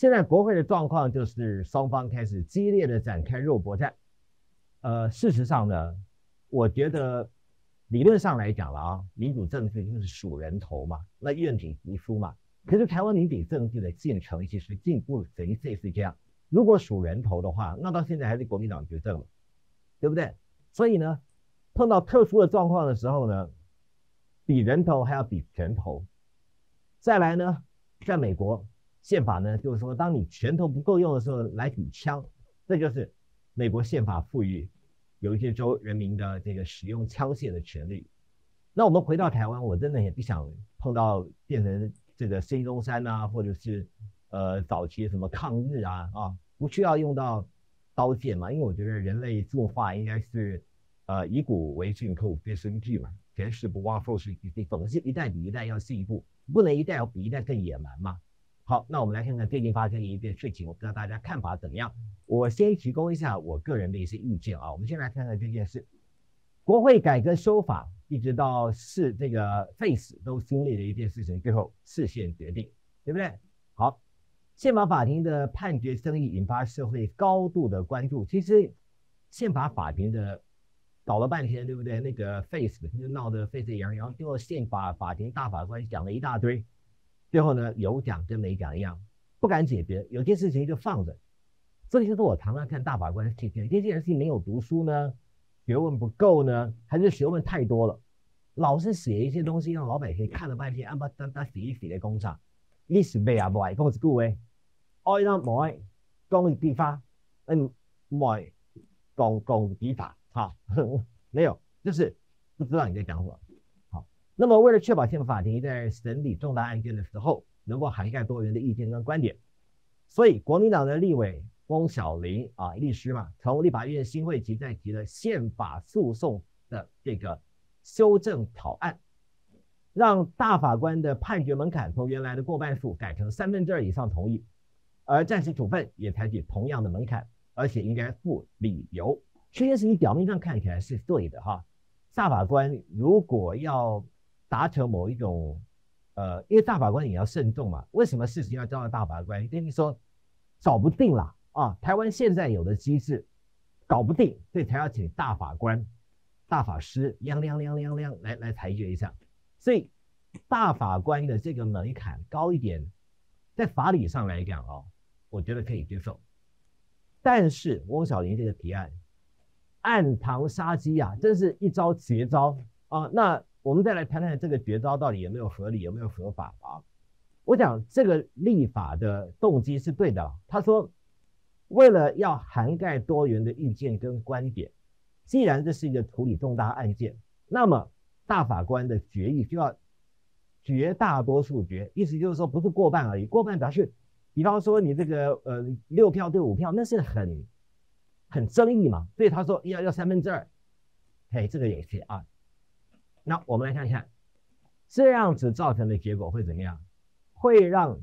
现在国会的状况就是双方开始激烈的展开肉搏战。事实上呢，我觉得理论上来讲了啊，民主政治就是数人头嘛，那愿景提出嘛。可是台湾民主政治的进程其实进步等于这是这样。如果数人头的话，那到现在还是国民党执政了，对不对？所以呢，碰到特殊的状况的时候呢，比人头还要比拳头。再来呢，在美国宪法呢，就是说，当你拳头不够用的时候来比枪，这就是美国宪法赋予有一些州人民的这个使用枪械的权利。那我们回到台湾，我真的也不想碰到变成这个孙中山啊，或者是早期什么抗日啊，不需要用到刀剑嘛，因为我觉得人类进化应该是以古为镜，可非生俱嘛，前世不忘后世之师，总是一代比一代要进一步，不能一代比一代更野蛮嘛。好，那我们来看看最近发生一件事情，我不知道大家看法怎么样。我先提供一下我个人的一些意见啊。我们先来看看这件事。国会改革修法，一直到这个废死都经历了一件事情，最后释宪决定，对不对？好，宪法法庭的判决争议引发社会高度的关注。其实宪法法庭的搞了半天，对不对？那个废死就闹得沸沸扬扬，最后宪法法庭大法官讲了一大堆，最后呢有讲跟没讲一样，不敢解决，有些事情就放着。这就是我常常看大法官的事情，这些人是没有读书呢，学问不够呢，还是学问太多了，老是写一些东西让老百姓看了半天，当洗一洗的工厂，历史背啊不爱，讲一句话，爱呢不爱讲笔法，不爱讲笔法，哈，没有，就是不知道你在讲什么。好，那么为了确保宪法法庭在审理重大案件的时候能够涵盖多元的意见跟观点，所以国民党的立委翁小玲律师嘛，从立法院新会期再提了宪法诉讼的这个修正草案，让大法官的判决门槛从原来的过半数改成2/3以上同意，而暂时处分也采取同样的门槛，而且应该附理由。这件事情表面上看起来是对的哈，大法官如果要达成某一种因为大法官也要慎重嘛，为什么事情要交到大法官？跟你说搞不定啦台湾现在有的机制搞不定，所以才要请大法官、大法师亮来裁决一下。所以大法官的这个门槛高一点，在法理上来讲我觉得可以接受。但是翁小玲这个提案暗藏杀机真是一招绝招那我们再来谈谈这个绝招到底有没有合理，有没有合法我讲这个立法的动机是对的。他说，为了要涵盖多元的意见跟观点，既然这是一个处理重大案件，那么大法官的决议就要绝大多数决，意思就是说不是过半而已，过半表示，比方说你这个6票对5票，那是很争议嘛，所以他说要2/3，这个也是那我们来看看，这样子造成的结果会怎么样？会让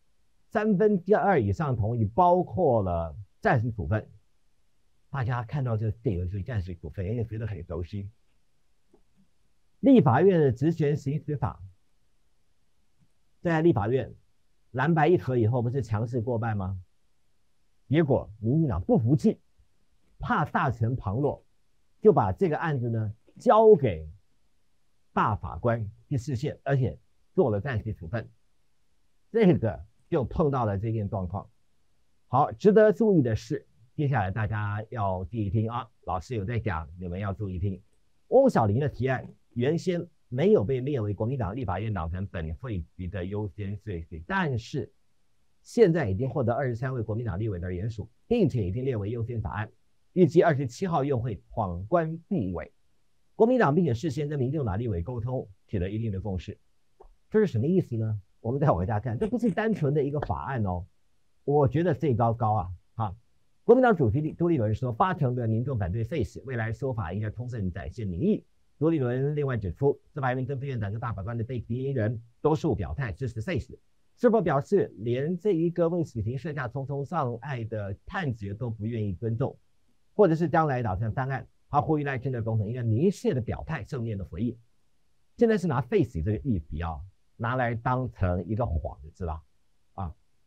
2/3以上同意，包括了暂时处分。大家看到这个电影是暂时处分，也觉得很熟悉。立法院的职权行使法，在立法院蓝白一合以后，不是强势过半吗？结果民进党不服气，怕大权旁落，就把这个案子呢交给大法官去释宪，而且做了暂时处分，这个就碰到了这件状况。好，值得注意的是，接下来大家要注意听老师有在讲，你们要注意听。翁小玲的提案原先没有被列为国民党立法院党团本会局的优先顺序，但是现在已经获得23位国民党立委的联署，并且已经列为优先法案，预计27号院会闯关必委。国民党并且事先跟民进党立委沟通，取得一定的共识。这是什么意思呢？我们再往下看，这不是单纯的一个法案我觉得最高国民党主席朱立伦说，80%的民众反对废死，未来说法应该充分展现民意。朱立伦另外指出，司法院正副院长跟大法官的被提名人多数表态支持废死，是否表示连这一个为死刑设下重重障碍的判决都不愿意尊重，或者是将来打算翻案？他呼吁赖清德总统应该明确的表态，正面的回应。现在是拿废死这个议题拿来当成一个幌子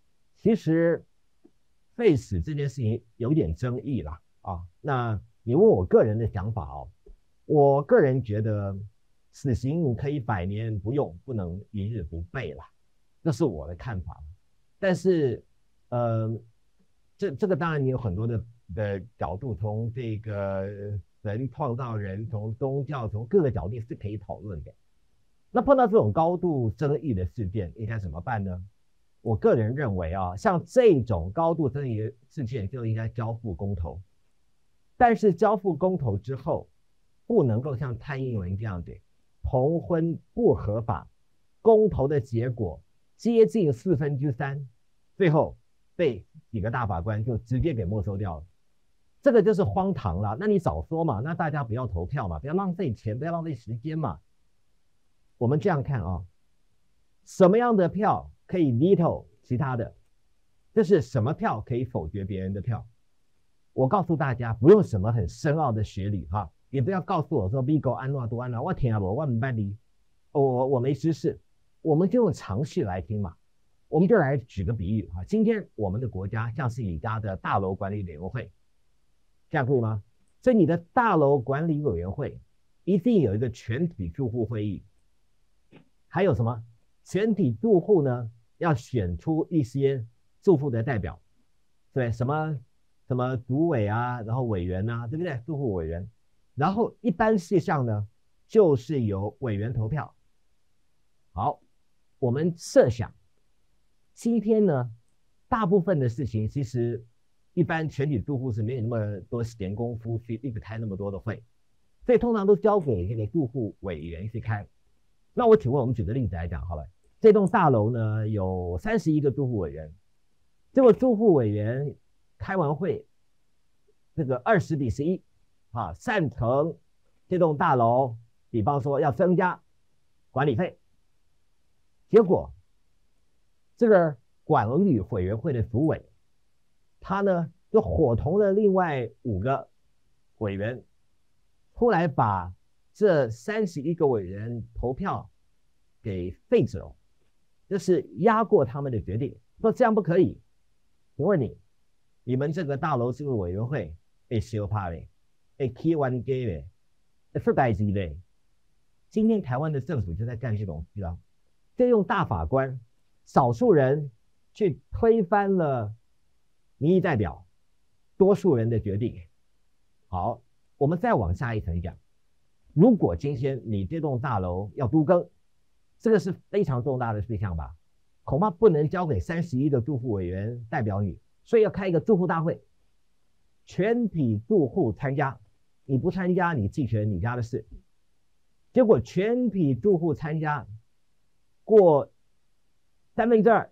其实废死这件事情有点争议啦啊。那你问我个人的想法哦，我个人觉得死刑可以100年不用，不能一日不备啦，这是我的看法。但是这个当然你有很多的角度，从这个人创造人，从宗教，从各个角度是可以讨论的。那碰到这种高度争议的事件，应该怎么办呢？我个人认为啊，像这种高度争议的事件就应该交付公投。但是交付公投之后，不能够像蔡英文这样的同婚不合法，公投的结果接近3/4，最后被几个大法官就直接给没收掉了。这个就是荒唐了。那你早说嘛，那大家不要投票嘛，不要浪费钱，不要浪费时间嘛。我们这样看啊，什么样的票可以 veto 其他的？就是什么票可以否决别人的票？我告诉大家，不用什么很深奥的学理哈，也不要告诉我说 Bigo 安诺多安诺，我听啊我唔办理，我没知识，我们就用常识来听嘛。我们就来举个比喻哈，今天我们的国家像是你家的大楼管理委员会，这样可以吗？所以你的大楼管理委员会一定有一个全体住户会议，还有什么？全体住户呢要选出一些住户的代表，对，什么主委啊，然后委员啊，对不对？住户委员，然后一般事项呢就是由委员投票。好，我们设想今天呢，大部分的事情其实一般全体住户是没有那么多闲工夫去一直开那么多的会，所以通常都交给这个住户委员去开。那我请问，我们举个例子来讲好了，这栋大楼呢有31个住户委员，结果住户委员开完会，这个20:11啊，赞成这栋大楼，比方说要增加管理费，结果这个管理委员会的主委，他呢就伙同了另外5个委员，后来把这31个委员投票给废止了，就是压过他们的决定，说这样不可以。请问你们这个大楼这个委员会会修怕的，会起冤家的，会出代志的。今天台湾的政府就在干这种事啊，就用大法官少数人去推翻了民意代表多数人的决定。好，我们再往下一层讲，如果今天你这栋大楼要都更，这个是非常重大的事项吧，恐怕不能交给31个住户委员代表你，所以要开一个住户大会，全体住户参加，你不参加你继承你家的事。结果全体住户参加，过2/3，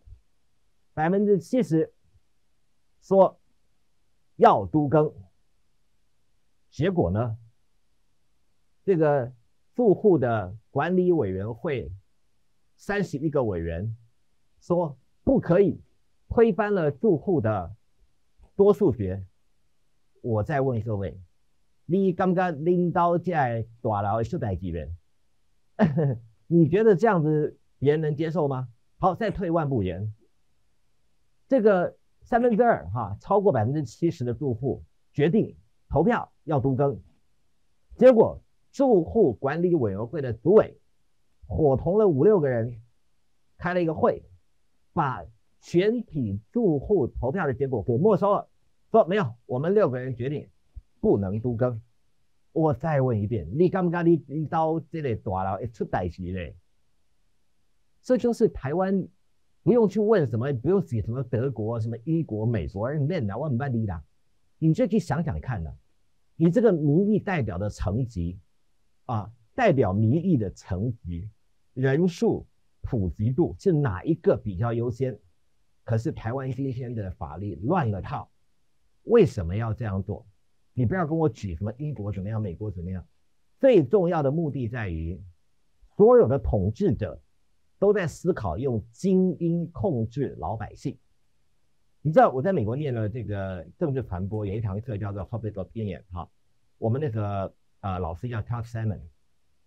70%说要都更，结果呢，这个住户的管理委员会31个委员说不可以，推翻了住户的多数决。我再问各位，你感觉领导这大楼会出代志没？你觉得这样子别人能接受吗？好，再退1万步言，这个2/3哈，超过70%的住户决定投票要都更，结果住户管理委员会的主委伙同了5、6个人开了一个会，把全体住户投票的结果给没收了，说没有，我们6个人决定不能都更。我再问一遍，你感觉你到这个大楼会出代志嘞？这就是台湾，不用去问什么，不用写什么德国、什么英国、美国，我很办理的，你就去想想看呢，你这个民意代表的层级啊，代表民意的层级、人数、普及度是哪一个比较优先？可是台湾今天的法律乱了套，为什么要这样做？你不要跟我举什么英国怎么样，美国怎么样，最重要的目的在于，所有的统治者都在思考用精英控制老百姓。你知道我在美国念了这个政治传播，有一堂课叫做 Public Opinion 哈，我们那个老师叫 Todd Simon，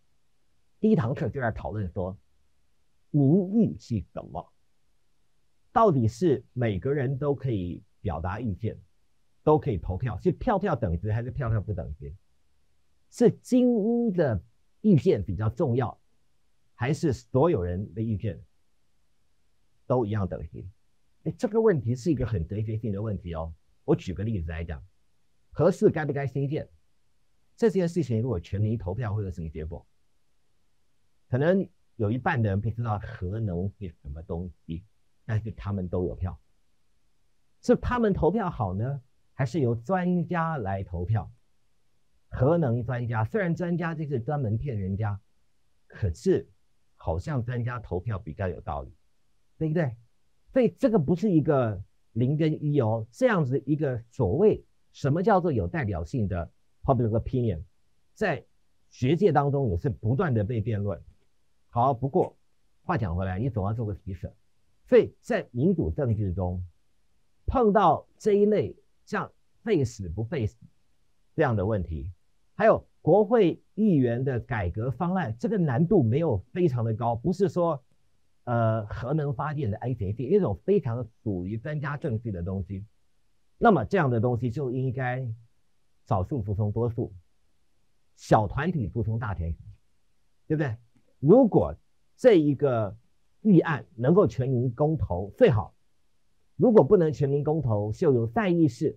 第一堂课就在讨论说民意是什么。 到底是每个人都可以表达意见，都可以投票，是票票等值还是票票不等值？是精英的意见比较重要，还是所有人的意见都一样等级？这个问题是一个很哲学性的问题哦。我举个例子来讲，核四该不该兴建？这件事情如果全民投票会有什么结果？可能有一半的人不知道核能是什么东西，但是他们都有票。是他们投票好呢，还是由专家来投票？核能专家，虽然专家就是专门骗人家，可是好像专家投票比较有道理，对不对？所以这个不是一个0跟1哦，这样子一个所谓什么叫做有代表性的 public opinion， 在学界当中也是不断的被辩论。好，不过话讲回来，你总要做个取舍。所以在民主政治中，碰到这一类像废死不废死这样的问题，还有国会议员的改革方案，这个难度没有非常的高，不是说核能发电的安全性，一种非常属于专家政治的东西。那么这样的东西就应该少数服从多数，小团体服从大团体，对不对？如果这一个议案能够全民公投最好，如果不能全民公投，就由代议士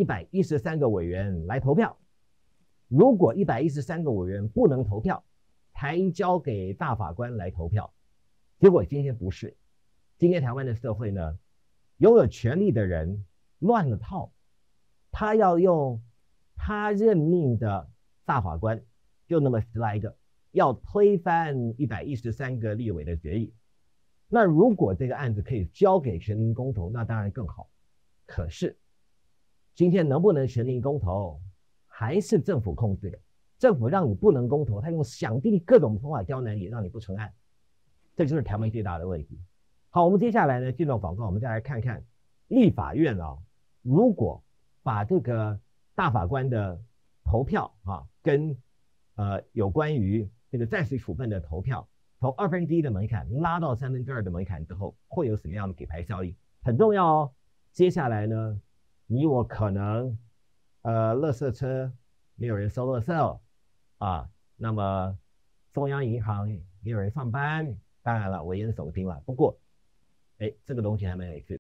113个委员来投票。如果113个委员不能投票，才交给大法官来投票。结果今天不是，今天台湾的社会呢，拥有权力的人乱了套，他要用他任命的大法官，就那么10来个，要推翻113个立委的决议。那如果这个案子可以交给全民公投，那当然更好。可是今天能不能全民公投，还是政府控制的。政府让你不能公投，他用想尽各种方法刁难你，让你不成案。这就是台湾最大的问题。好，我们接下来呢进入广告，我们再来看看立法院啊，如果把这个大法官的投票啊，跟有关于这个暂时处分的投票，从1/2的门槛拉到2/3的门槛之后，会有什么样的给牌效应？很重要哦。接下来呢，你我可能垃圾车没有人收垃圾啊，那么中央银行也有人上班，当然了，危言耸听了。不过，这个东西还蛮有趣。